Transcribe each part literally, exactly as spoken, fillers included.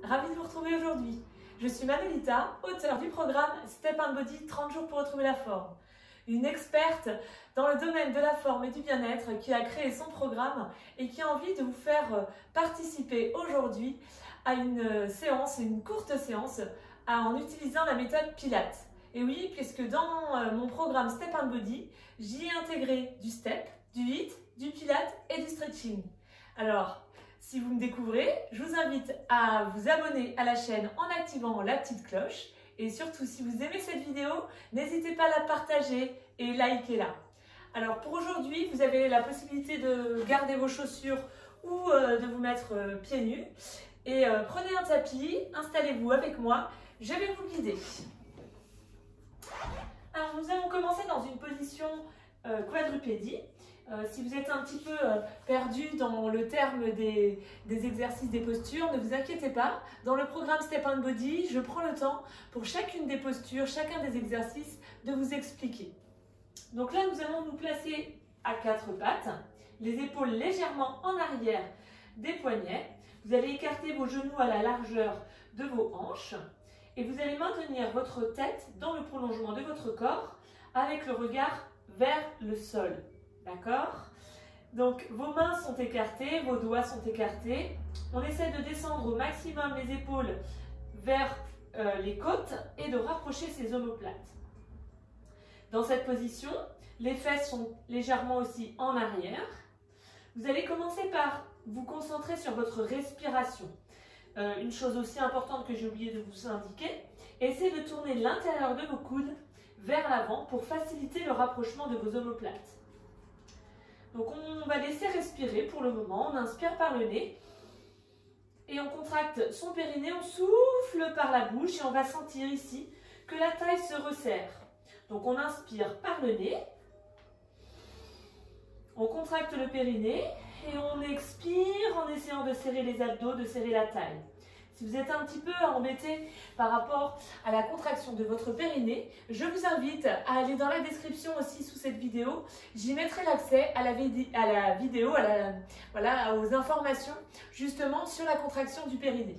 ravie de vous retrouver aujourd'hui. Je suis Manolita, auteure du programme Step and Body trente jours pour retrouver la forme. Une experte dans le domaine de la forme et du bien-être qui a créé son programme et qui a envie de vous faire participer aujourd'hui à une séance, une courte séance en utilisant la méthode Pilates. Et oui, puisque dans mon programme Step and Body, j'y ai intégré du step, du hit, du pilates et du stretching. Alors, si vous me découvrez, je vous invite à vous abonner à la chaîne en activant la petite cloche. Et surtout, si vous aimez cette vidéo, n'hésitez pas à la partager et likez-la. Alors pour aujourd'hui, vous avez la possibilité de garder vos chaussures ou euh, de vous mettre euh, pieds nus. Et euh, prenez un tapis, installez-vous avec moi, je vais vous guider. Alors nous allons commencer dans une position euh, quadrupédie. Euh, si vous êtes un petit peu euh, perdu dans le terme des, des exercices, des postures, ne vous inquiétez pas. Dans le programme Step and Body, je prends le temps pour chacune des postures, chacun des exercices, de vous expliquer. Donc là, nous allons nous placer à quatre pattes, les épaules légèrement en arrière des poignets. Vous allez écarter vos genoux à la largeur de vos hanches et vous allez maintenir votre tête dans le prolongement de votre corps avec le regard vers le sol. D'accord? Donc, vos mains sont écartées, vos doigts sont écartés. On essaie de descendre au maximum les épaules vers euh, les côtes et de rapprocher ses omoplates. Dans cette position, les fesses sont légèrement aussi en arrière. Vous allez commencer par vous concentrer sur votre respiration. Euh, une chose aussi importante que j'ai oublié de vous indiquer, essayez de tourner l'intérieur de vos coudes vers l'avant pour faciliter le rapprochement de vos omoplates. Donc on va laisser respirer pour le moment, on inspire par le nez et on contracte son périnée, on souffle par la bouche et on va sentir ici que la taille se resserre. Donc on inspire par le nez, on contracte le périnée et on expire en essayant de serrer les abdos, de serrer la taille. Si vous êtes un petit peu embêté par rapport à la contraction de votre périnée, je vous invite à aller dans la description aussi sous cette vidéo. J'y mettrai l'accès à, à la vidéo, à la, voilà, aux informations justement sur la contraction du périnée.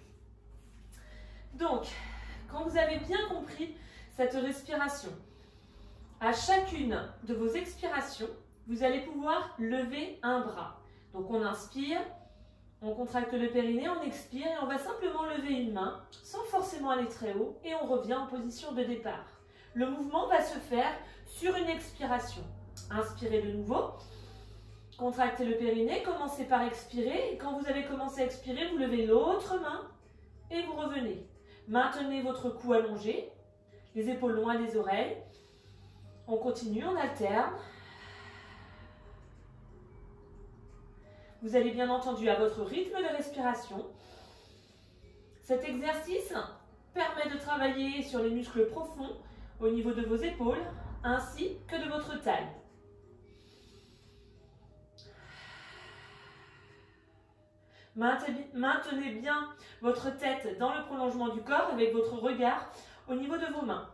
Donc, quand vous avez bien compris cette respiration, à chacune de vos expirations, vous allez pouvoir lever un bras. Donc on inspire. On contracte le périnée, on expire et on va simplement lever une main sans forcément aller très haut et on revient en position de départ. Le mouvement va se faire sur une expiration. Inspirez de nouveau, contractez le périnée, commencez par expirer et quand vous avez commencé à expirer, vous levez l'autre main et vous revenez. Maintenez votre cou allongé, les épaules loin des oreilles. On continue, on alterne. Vous allez bien entendu à votre rythme de respiration. Cet exercice permet de travailler sur les muscles profonds au niveau de vos épaules ainsi que de votre taille. Maintenez bien votre tête dans le prolongement du corps avec votre regard au niveau de vos mains.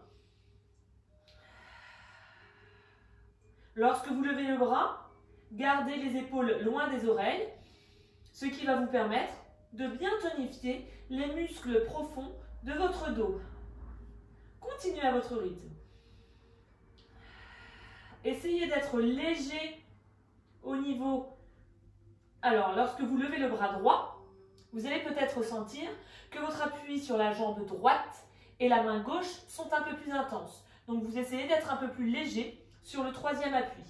Lorsque vous levez le bras, gardez les épaules loin des oreilles, ce qui va vous permettre de bien tonifier les muscles profonds de votre dos. Continuez à votre rythme. Essayez d'être léger au niveau... Alors, lorsque vous levez le bras droit, vous allez peut-être ressentir que votre appui sur la jambe droite et la main gauche sont un peu plus intenses. Donc, vous essayez d'être un peu plus léger sur le troisième appui.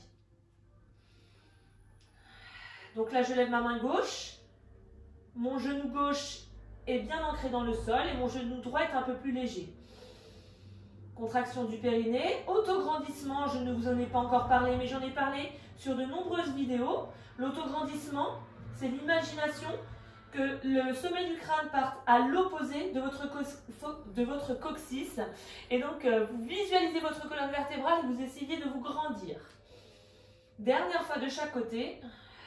Donc là, je lève ma main gauche, mon genou gauche est bien ancré dans le sol et mon genou droit est un peu plus léger. Contraction du périnée, autograndissement, je ne vous en ai pas encore parlé, mais j'en ai parlé sur de nombreuses vidéos. L'autograndissement, c'est l'imagination que le sommet du crâne parte à l'opposé de votre, de votre coccyx. Et donc, vous visualisez votre colonne vertébrale et vous essayez de vous grandir. Dernière fois de chaque côté.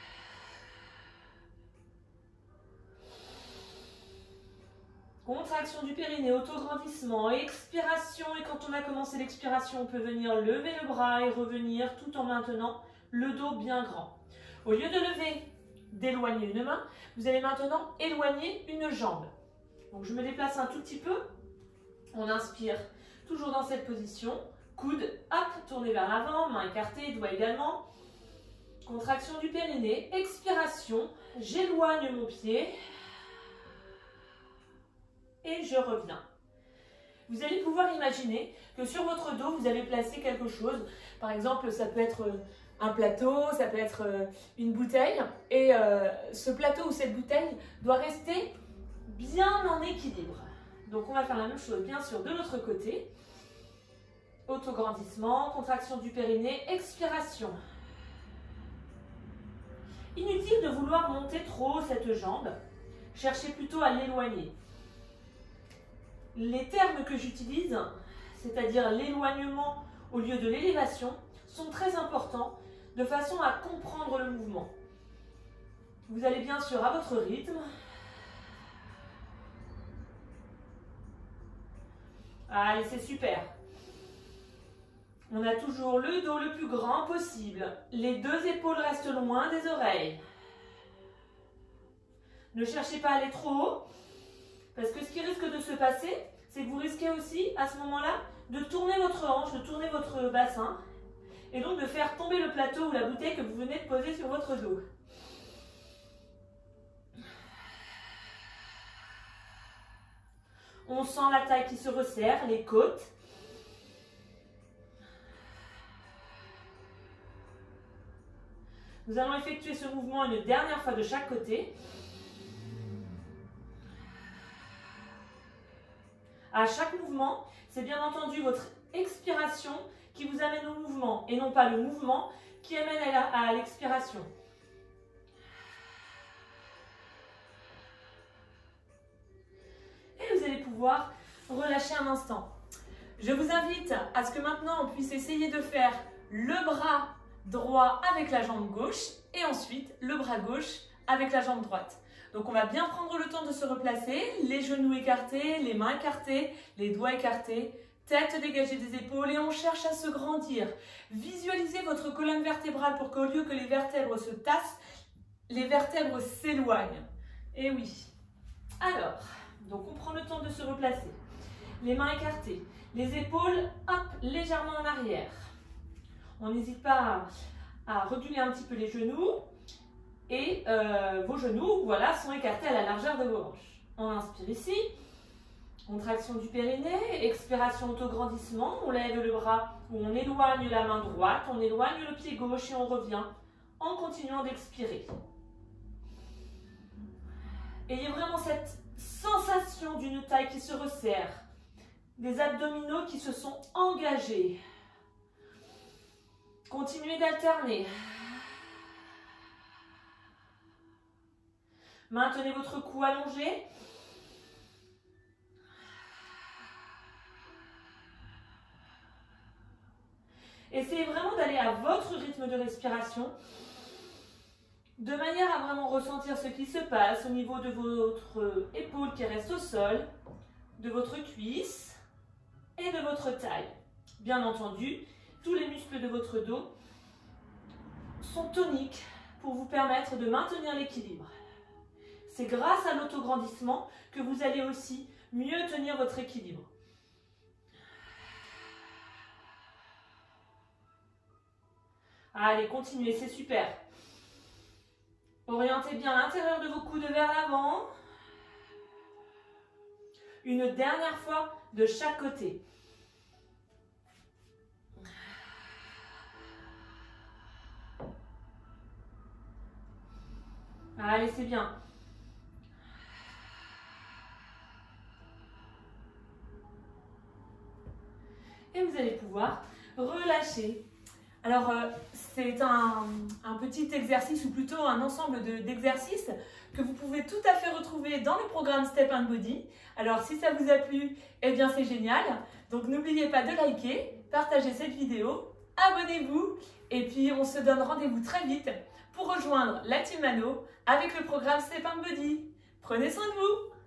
Contraction du périnée, autograndissement, expiration. Et quand on a commencé l'expiration, on peut venir lever le bras et revenir tout en maintenant le dos bien grand. Au lieu de lever, d'éloigner une main, vous allez maintenant éloigner une jambe. Donc je me déplace un tout petit peu. On inspire toujours dans cette position. Coude, hop, tourné vers l'avant, main écartée, doigt également. Contraction du périnée, expiration. J'éloigne mon pied. Et je reviens. Vous allez pouvoir imaginer que sur votre dos, vous avez placé quelque chose. Par exemple, ça peut être un plateau, ça peut être une bouteille. Et euh, ce plateau ou cette bouteille doit rester bien en équilibre. Donc on va faire la même chose, bien sûr, de l'autre côté. Autograndissement, contraction du périnée, expiration. Inutile de vouloir monter trop cette jambe. Cherchez plutôt à l'éloigner. Les termes que j'utilise, c'est-à-dire l'éloignement au lieu de l'élévation, sont très importants de façon à comprendre le mouvement. Vous allez bien sûr à votre rythme. Allez, c'est super. On a toujours le dos le plus grand possible. Les deux épaules restent loin des oreilles. Ne cherchez pas à aller trop haut, parce que ce qui risque de se passer, c'est que vous risquez aussi, à ce moment-là, de tourner votre hanche, de tourner votre bassin, et donc de faire tomber le plateau ou la bouteille que vous venez de poser sur votre dos. On sent la taille qui se resserre, les côtes. Nous allons effectuer ce mouvement une dernière fois de chaque côté. À chaque mouvement, c'est bien entendu votre expiration qui vous amène au mouvement et non pas le mouvement qui amène à l'expiration. Et vous allez pouvoir relâcher un instant. Je vous invite à ce que maintenant on puisse essayer de faire le bras droit avec la jambe gauche et ensuite le bras gauche avec la jambe droite. Donc on va bien prendre le temps de se replacer, les genoux écartés, les mains écartées, les doigts écartés, tête dégagée des épaules et on cherche à se grandir. Visualisez votre colonne vertébrale pour qu'au lieu que les vertèbres se tassent, les vertèbres s'éloignent. Et oui. Alors, donc on prend le temps de se replacer. Les mains écartées, les épaules hop, légèrement en arrière. On n'hésite pas à, à reculer un petit peu les genoux. Et euh, vos genoux, voilà, sont écartés à la largeur de vos hanches. On inspire ici, contraction du périnée, expiration, autograndissement, on lève le bras ou on éloigne la main droite, on éloigne le pied gauche et on revient en continuant d'expirer. Ayez vraiment cette sensation d'une taille qui se resserre, des abdominaux qui se sont engagés. Continuez d'alterner. Maintenez votre cou allongé. Essayez vraiment d'aller à votre rythme de respiration, de manière à vraiment ressentir ce qui se passe au niveau de votre épaule qui reste au sol, de votre cuisse et de votre taille. Bien entendu, tous les muscles de votre dos sont toniques pour vous permettre de maintenir l'équilibre. C'est grâce à l'autograndissement que vous allez aussi mieux tenir votre équilibre. Allez, continuez, c'est super. Orientez bien l'intérieur de vos coudes vers l'avant. Une dernière fois de chaque côté. Allez, c'est bien. Et vous allez pouvoir relâcher. Alors, euh, c'est un, un petit exercice ou plutôt un ensemble d'exercices que vous pouvez tout à fait retrouver dans le programme Step and Body. Alors, si ça vous a plu, eh bien c'est génial. Donc, n'oubliez pas de liker, partager cette vidéo, abonnez-vous et puis on se donne rendez-vous très vite pour rejoindre la Team Mano avec le programme Step and Body. Prenez soin de vous!